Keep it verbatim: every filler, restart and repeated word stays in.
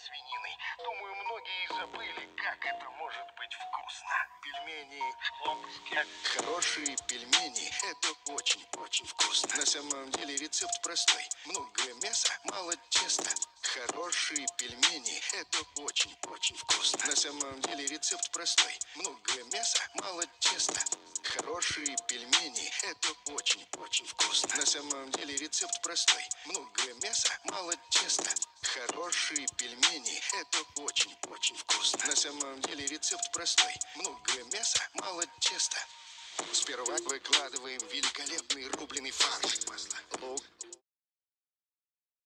свининой. Думаю, многие забыли, как это может быть вкусно. Пельмени хлопские. Хорошие пельмени – это очень-очень вкусно. На самом деле рецепт простой. Много мяса, мало теста. Хорошие пельмени – это очень-очень вкусно. На самом деле рецепт простой. Много мяса, мало теста. Хорошие пельмени – это очень-очень вкусно. На самом деле рецепт простой. Много мяса, мало теста. Хорошие пельмени – это очень-очень вкусно. На самом деле рецепт простой. Много мяса, мало теста. Сперва выкладываем великолепный рубленый фарш. Масло, лук,